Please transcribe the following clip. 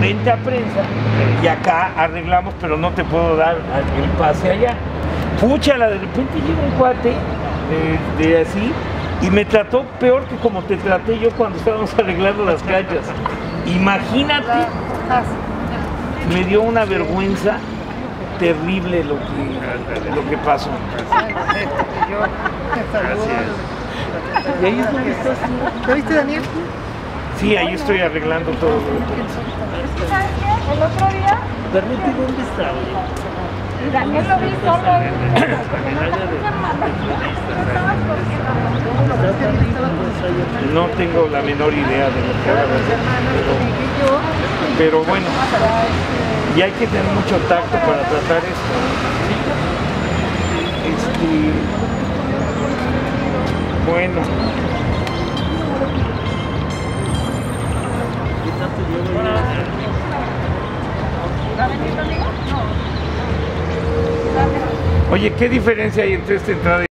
vente a prensa y acá arreglamos, pero no te puedo dar el pase allá. Púchala, de repente llega un cuate de así y me trató peor que como te traté yo cuando estábamos arreglando las canchas. Imagínate, me dio una vergüenza terrible lo que pasó. ¿Y ahí es donde estás tú? ¿Lo viste, Daniel? Sí, ahí estoy arreglando todo lo de prensa. ¿Sabes qué? El otro día, ¿Berruti dónde está? Daniel lo vi solo ahí. No tengo la menor idea de lo que va a hacer, pero bueno, y hay que tener mucho tacto para tratar esto. Bueno. Oye, ¿qué diferencia hay entre esta entrada y